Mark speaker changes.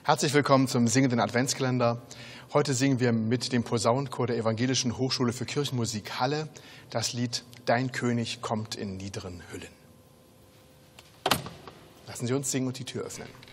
Speaker 1: Herzlich willkommen zum singenden Adventskalender. Heute singen wir mit dem Posaunenchor der Evangelischen Hochschule für Kirchenmusik Halle das Lied Dein König kommt in niederen Hüllen. Lassen Sie uns singen und die Tür öffnen.